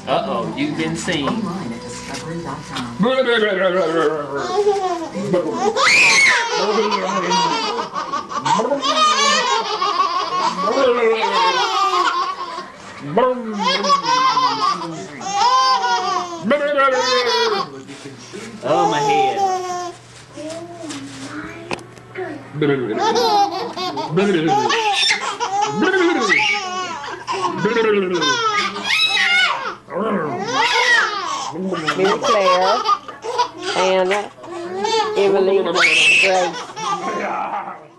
Uh-oh, you've been seen. Online at discovery.com. Oh, my head. Miss Claire, Anna, Evelyn, Grace.